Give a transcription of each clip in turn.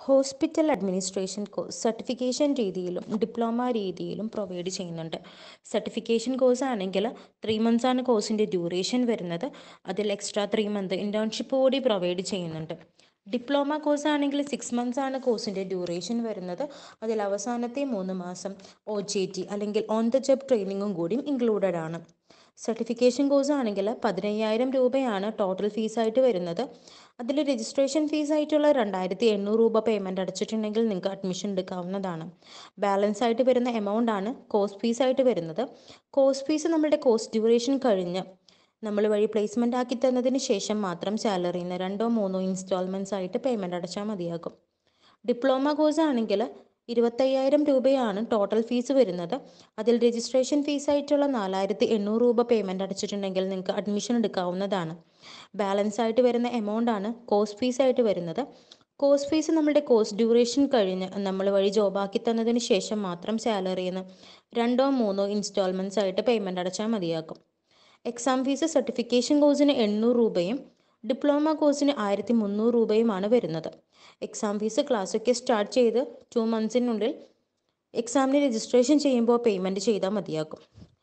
Hospital administration course certification രീതിയിലും diploma രീതിയിലും provide ചെയ്യുന്നുണ്ട്. സർട്ടിഫിക്കേഷൻ കോഴ്സ് ആണെങ്കിൽ 3 months ആണ് കോഴ്സിൻ്റെ ഡ്യൂറേഷൻ വരുന്നത്. അതിൽ എക്സ്ട്രാ 3 month ഇൻറ്റേൺഷിപ്പ് കൂടി പ്രൊവൈഡ് ചെയ്യുന്നുണ്ട്. ഡിപ്ലോമ കോഴ്സ് ആണെങ്കിൽ 6 months ആണ് കോഴ്സിൻ്റെ ഡ്യൂറേഷൻ വരുന്നത്. അതിൽ അവസാനത്തെ 3 മാസം OJT അല്ലെങ്കിൽ ഓൺ ദ ജോബ് ട്രെയിനിങ്ങും കൂടി ഇൻക്ലൂഡഡ് ആണ്. സർട്ടിഫിക്കേഷൻ കോഴ്സ് ആണെങ്കിൽ 15,000 രൂപയാണ് ടോട്ടൽ ഫീസായിട്ട് വരുന്നത്. അതിൽ രജിസ്ട്രേഷൻ ഫീസായിട്ടുള്ള 2,800 രൂപ പേയ്മെൻറ്റ് അടച്ചിട്ടുണ്ടെങ്കിൽ നിങ്ങൾക്ക് അഡ്മിഷൻ എടുക്കാവുന്നതാണ്. ബാലൻസ് ആയിട്ട് വരുന്ന എമൗണ്ട് ആണ് കോഴ്സ് ഫീസായിട്ട് വരുന്നത്. കോഴ്സ് ഫീസ് നമ്മുടെ കോഴ്സ് ഡ്യൂറേഷൻ കഴിഞ്ഞ് നമ്മൾ വഴി പ്ലേസ്മെൻ്റ് ആക്കി തന്നതിന് ശേഷം മാത്രം സാലറിന്ന് 2-3 ഇൻസ്റ്റാൾമെൻറ്റ്സ് ആയിട്ട് പേയ്മെൻറ്റ് അടച്ചാൽ മതിയാകും. ഡിപ്ലോമ കോഴ്സ് ആണെങ്കിൽ 25,000 രൂപയാണ് ടോട്ടൽ ഫീസ് വരുന്നത്. അതിൽ രജിസ്ട്രേഷൻ ഫീസായിട്ടുള്ള 4,800 രൂപ പേയ്മെൻറ്റ് അടച്ചിട്ടുണ്ടെങ്കിൽ നിങ്ങൾക്ക് അഡ്മിഷൻ എടുക്കാവുന്നതാണ്. ബാലൻസ് ആയിട്ട് വരുന്ന എമൗണ്ട് ആണ് കോഴ്സ് ഫീസായിട്ട് വരുന്നത്. കോഴ്സ് ഫീസ് നമ്മുടെ കോഴ്സ് ഡ്യൂറേഷൻ കഴിഞ്ഞ് നമ്മൾ വഴി ജോബാക്കി തന്നതിന് ശേഷം മാത്രം സാലറിന്ന് 2-3 ഇൻസ്റ്റാൾമെൻറ്റ്സ് ആയിട്ട് പേയ്മെൻറ്റ് അടച്ചാൽ മതിയാകും. എക്സാം ഫീസ് സർട്ടിഫിക്കേഷൻ കോഴ്സിന് 800 രൂപയും ഡിപ്ലോമ കോഴ്സിന് 1,300 രൂപയുമാണ് വരുന്നത്. എക്സാം ഫീസ് ക്ലാസ്സൊക്കെ സ്റ്റാർട്ട് ചെയ്ത് 2 monthsനുള്ളിൽ എക്സാമിന് രജിസ്ട്രേഷൻ ചെയ്യുമ്പോൾ പേയ്മെൻറ്റ് ചെയ്താൽ മതിയാകും.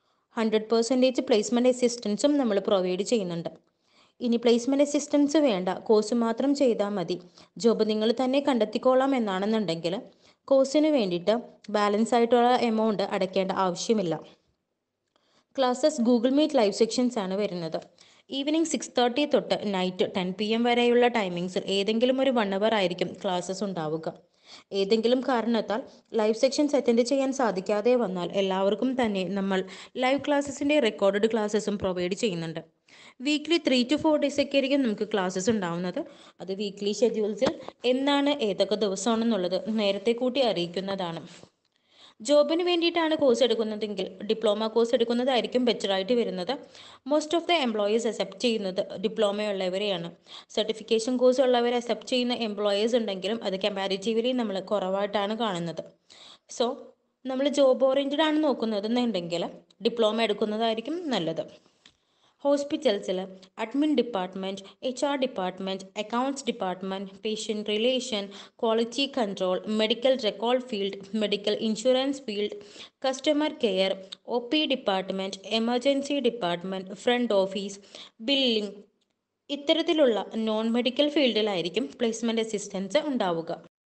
100% പ്ലേസ്മെൻറ്റ് അസിസ്റ്റൻസും നമ്മൾ പ്രൊവൈഡ് ചെയ്യുന്നുണ്ട്. ഇനി പ്ലേസ്മെൻറ്റ് അസിസ്റ്റൻസ് വേണ്ട, കോഴ്സ് മാത്രം ചെയ്താൽ മതി, ജോബ് നിങ്ങൾ തന്നെ കണ്ടെത്തിക്കോളാം എന്നാണെന്നുണ്ടെങ്കിൽ കോഴ്സിന് വേണ്ടിയിട്ട് ബാലൻസ് ആയിട്ടുള്ള എമൗണ്ട് അടയ്ക്കേണ്ട ആവശ്യമില്ല. Classes Google Meet live sessions ആണ് വരുന്നത്. ഈവനിങ് 6:30 തൊട്ട് നൈറ്റ് 10 PM വരെയുള്ള ടൈമിങ്സിൽ ഏതെങ്കിലും ഒരു 1 hour ആയിരിക്കും ക്ലാസ്സസ് ഉണ്ടാവുക. ഏതെങ്കിലും കാരണത്താൽ ലൈവ് സെക്ഷൻസ് അറ്റൻഡ് ചെയ്യാൻ സാധിക്കാതെ വന്നാൽ എല്ലാവർക്കും തന്നെ നമ്മൾ ലൈവ് ക്ലാസ്സസിൻ്റെ റെക്കോർഡഡ് ക്ലാസ്സസും പ്രൊവൈഡ് ചെയ്യുന്നുണ്ട്. വീക്ക്ലി 3 to 4 days ഒക്കെ ആയിരിക്കും നമുക്ക് ക്ലാസ്സസ് ഉണ്ടാവുന്നത്. അത് വീക്ക്ലി ഷെഡ്യൂൾസിൽ എന്നാണ് ഏതൊക്കെ ദിവസമാണെന്നുള്ളത് നേരത്തെ കൂട്ടി അറിയിക്കുന്നതാണ്. ജോബിന് വേണ്ടിയിട്ടാണ് കോഴ്സ് എടുക്കുന്നതെങ്കിൽ ഡിപ്ലോമ കോഴ്സ് എടുക്കുന്നതായിരിക്കും ബെറ്ററായിട്ട് വരുന്നത്. Most of the employees accept ചെയ്യുന്നത് ഡിപ്ലോമയുള്ളവരെയാണ്. സർട്ടിഫിക്കേഷൻ കോഴ്സ് ഉള്ളവരെ അക്സെപ്റ്റ് ചെയ്യുന്ന എംപ്ലോയേഴ്സ് ഉണ്ടെങ്കിലും അത് കമ്പാരിറ്റീവ്ലി നമ്മൾ കുറവായിട്ടാണ് കാണുന്നത്. സോ നമ്മൾ ജോബ് ഓറിയൻറ്റഡ് ആണ് നോക്കുന്നതെന്നുണ്ടെങ്കിൽ ഡിപ്ലോമ എടുക്കുന്നതായിരിക്കും നല്ലത്. ഹോസ്പിറ്റൽസിൽ admin department, HR department, accounts department, patient relation, quality control, medical record field, medical insurance field, customer care, OP department, emergency department, front office, billing ഇത്തരത്തിലുള്ള നോൺ മെഡിക്കൽ ഫീൽഡിലായിരിക്കും placement assistance ഉണ്ടാവുക.